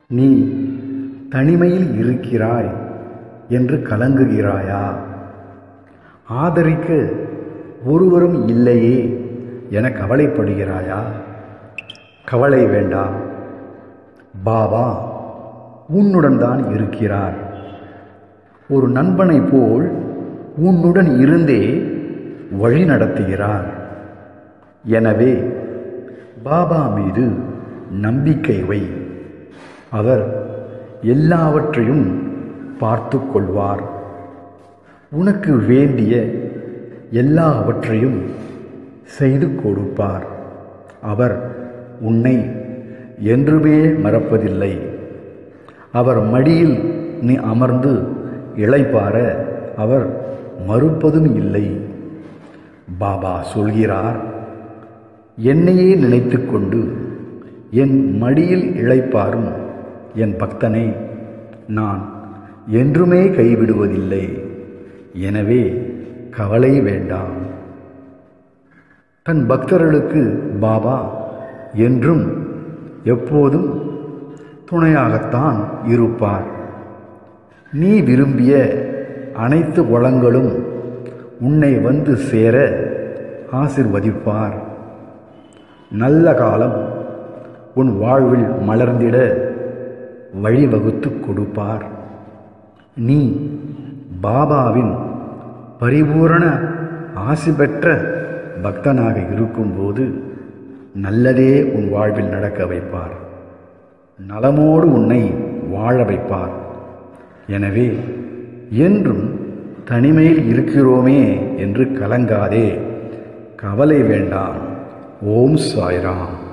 நீ தனிமையில் இருக்கிறாய் என்று கலங்குகிறாயா? ஆதரிக்க ஒருவரும் இல்லையே என கவலைப்படுகிறாயா? கவலை வேண்டாம். பாபா உன்னுடன் தான் இருக்கிறார். ஒரு நண்பனைப் போல் உன்னுடன் இருந்தே வழி நடத்துகிறார். எனவே பாபா மீது நம்பிக்கை வை. அவர் எல்லாவற்றையும் பார்த்து கொள்வார். உனக்கு வேண்டிய எல்லாவற்றையும் செய்து கொடுப்பார். அவர் உன்னை என்றுமே மறப்பதில்லை. அவர் மடியில் நீ அமர்ந்து இளைப்பாற அவர் மறுப்பதும் இல்லை. பாபா சொல்கிறார், என்னையே நினைத்து கொண்டு என் மடியில் இளைப்பாரும் என் பக்தனை நான் என்றுமே கைவிடுவதில்லை. எனவே கவலை வேண்டாம். தன் பக்தர்களுக்கு பாபா என்றும் எப்போதும் துணையாகத்தான் இருப்பார். நீ விரும்பிய அனைத்து வளங்களும் உன்னை வந்து சேர ஆசிர்வதிப்பார். நல்ல காலம் உன் வாழ்வில் மலர்ந்திட வழிவகுத்து கொடுப்பார். நீ பாபாவின் பரிபூரண ஆசி பெற்ற பக்தனாக இருக்கும்போது நல்லதே உன் வாழ்வில் நடக்க வைப்பார். நலமோடு உன்னை வாழ வைப்பார். எனவே என்றும் தனிமையில் இருக்கிறோமே என்று கலங்காதே. கவலை வேண்டாம். ஓம் சாய்ராம்.